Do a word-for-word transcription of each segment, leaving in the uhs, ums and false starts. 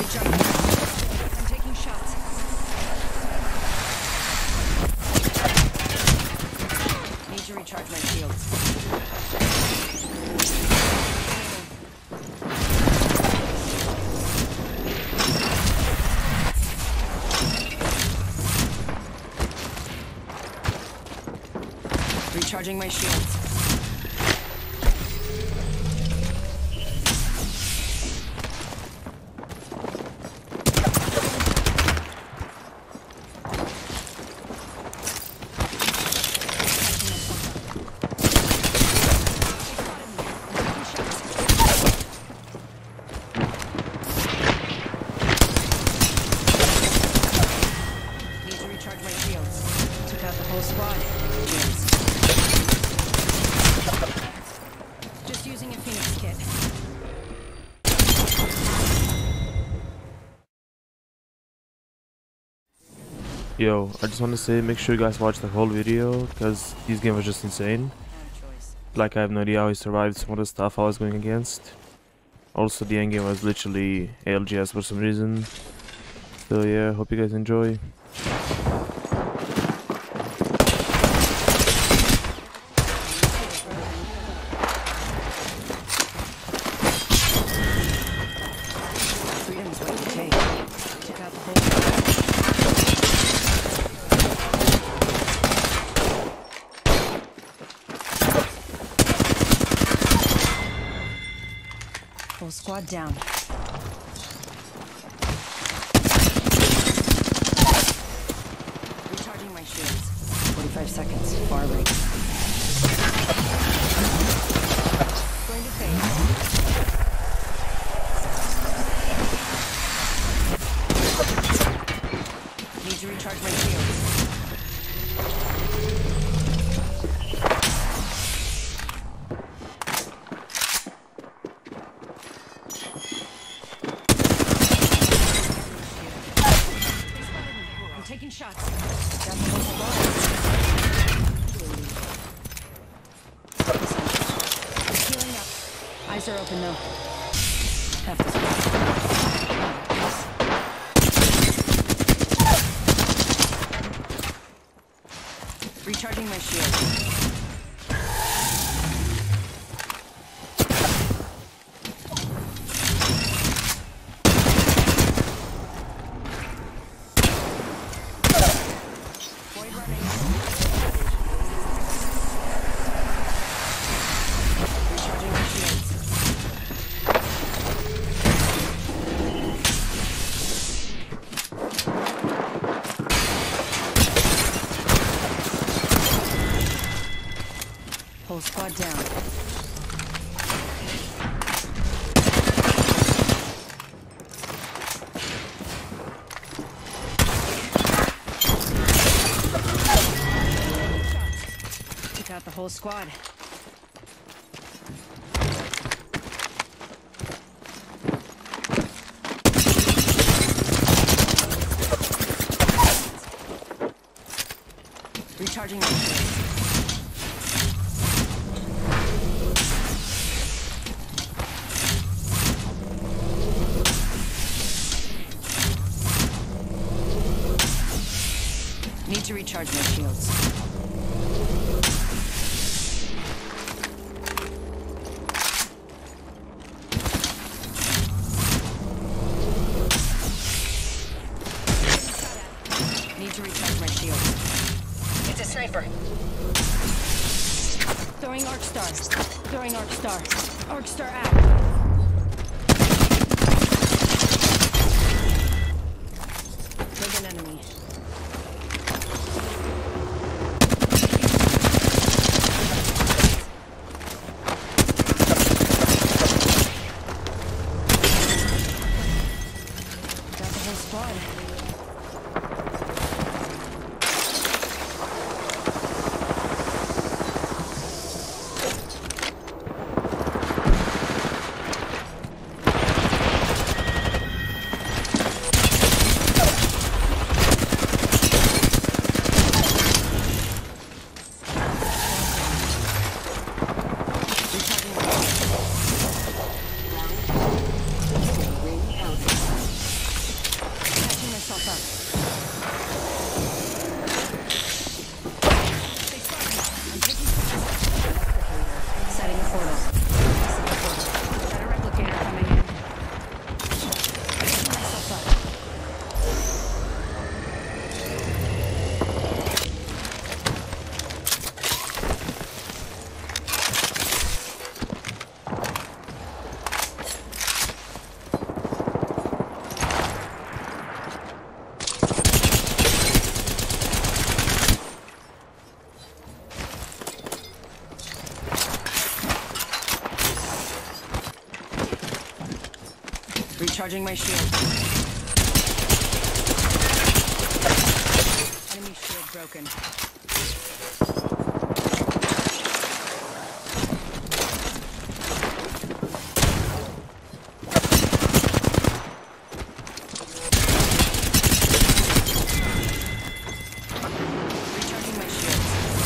I'm taking shots. Need to recharge my shields. Recharging my shields. Need to recharge my shields. Took out the whole squad. Shields. Just using a Phoenix kit. Yo, I just want to say, make sure you guys watch the whole video, because this game was just insane. Like, I have no idea how he survived some of the stuff I was going against. Also, the endgame was literally A L G S for some reason. So yeah, hope you guys enjoy. Freedom's way to take. Took out the whole Whole squad down. Recharging my shields. forty-five seconds. Far right. Going to fade. Need to recharge my shields. I'm taking shots. Got the whole squad. Healing up. Eyes are open though. Half the squad. Recharging my shield. Void running. Recharging my shields. Whole squad down. Took out the whole squad. Recharging my shields. Need to recharge my shields. Need to recharge my shields. It's a sniper. Throwing Arc Star. Throwing Arc Star. Arc Star out. Take an enemy. Got the whole squad. Recharging my shield. Enemy shield broken. Recharging my shield.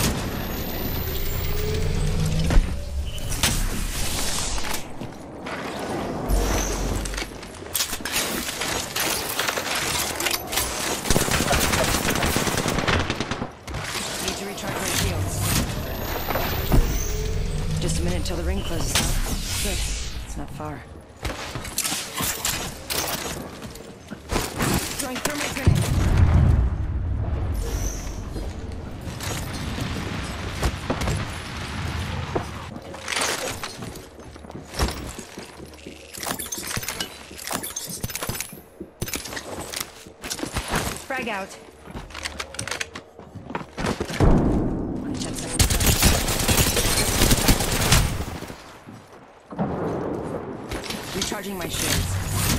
Need to recharge my shields. Just a minute until the ring closes up. Good. It's not far. Throwing thermite grenade. Frag out. Only ten seconds left. Recharging my shields.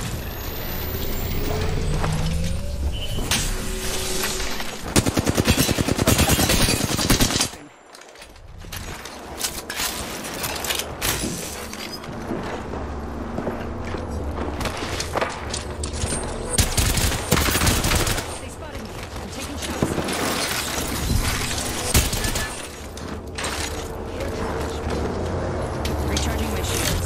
They spotted me. I'm taking shots. Recharging my shields.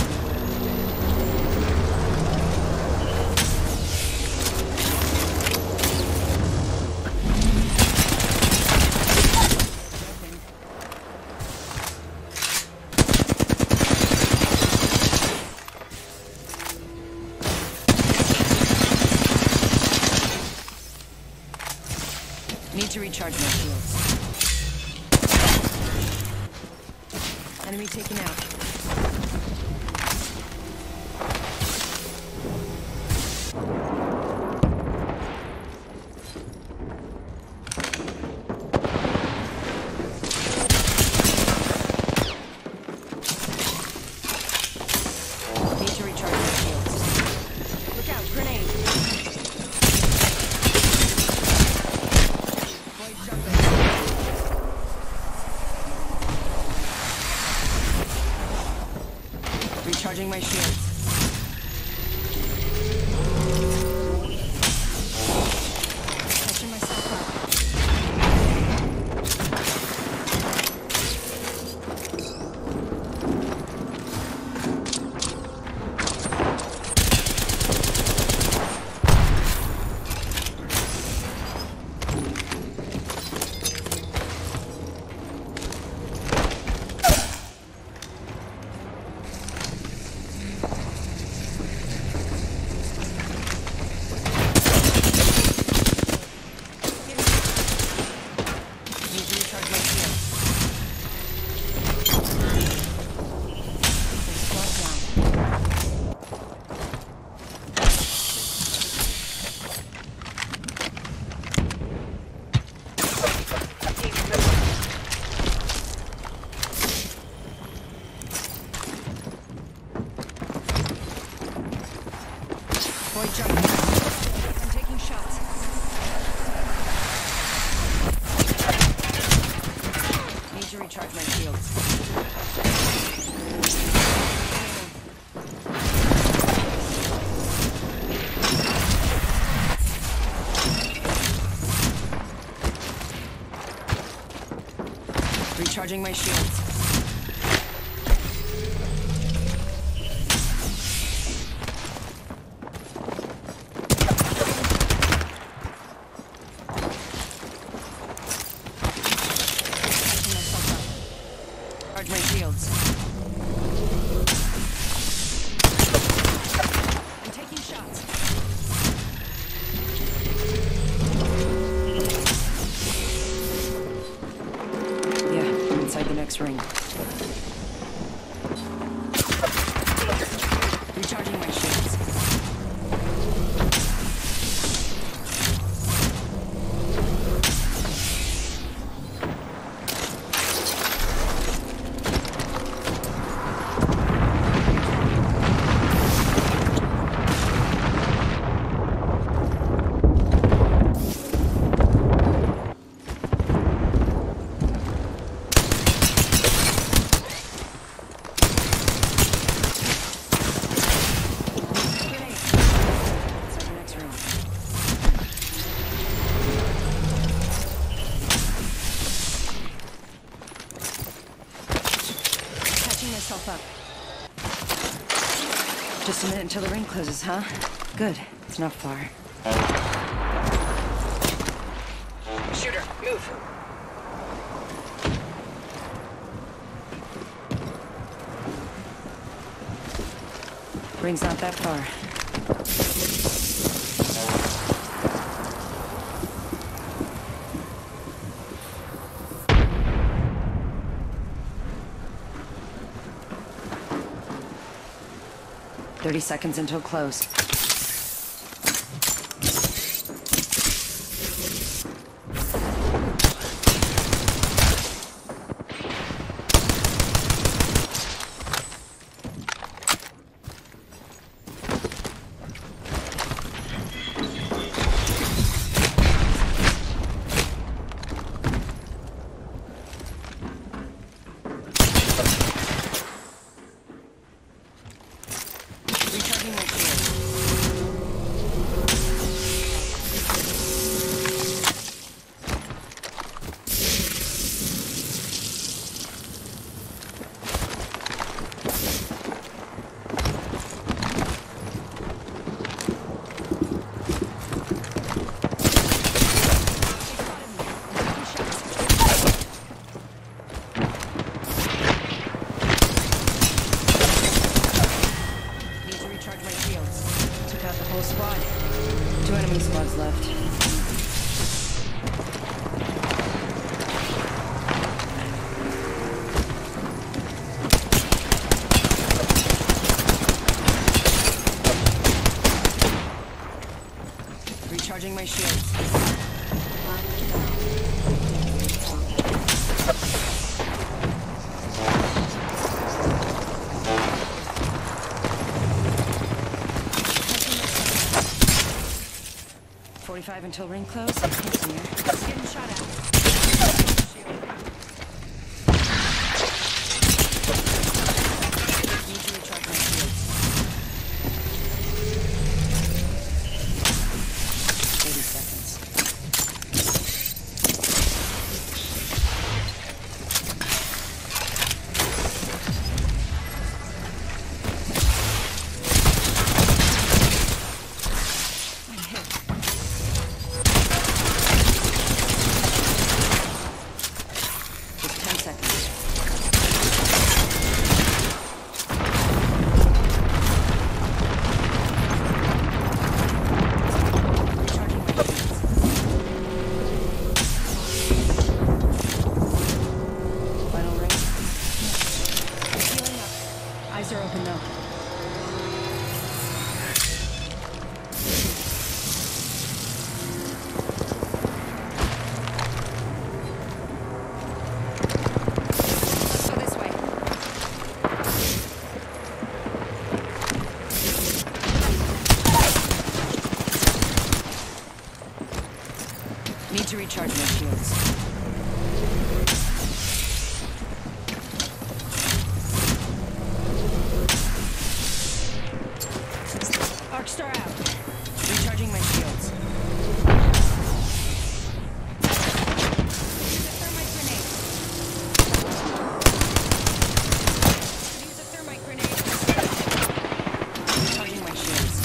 Need to recharge my shields. Enemy taken out. Need to recharge my shields. Look out, grenade. Void jumping. Recharging my shields. Catching myself up. Need to recharge my shields. Squad down. Void jumping. I'm taking shots. Need to recharge my shields. Recharging my shields. Catching myself up. Charge my shields. I'm taking shots. Yeah, I'm inside the next ring. Recharging my shields. yourself up. Just a minute until the ring closes, huh? Good. It's not far. Shooter, move. Ring's not that far. Thirty seconds until close. Recharging my shield. Need to recharge my shields. Took out the whole squad. Two enemy squads left. Recharging my shields. Forty-five until ring close. Thanks, Amir. It's getting shot at. Need to recharge my shields. Thirty seconds. I'm hit. Just ten seconds. Recharging my shields. Final ring. Healing up. Eyes are open though. Let's go this way. Need to recharge my shields. Arcstar out. Recharging my shields. Use a thermite grenade. Use a thermite grenade. Recharging my shields.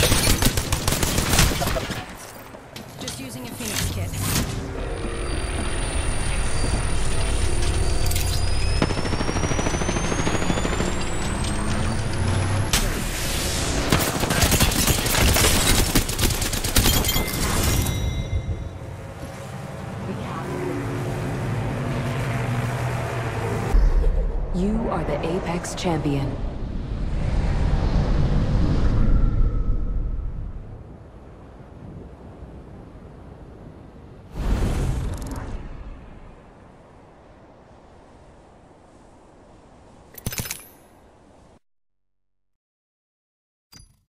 Just using a Phoenix kit. You are the Apex Champion.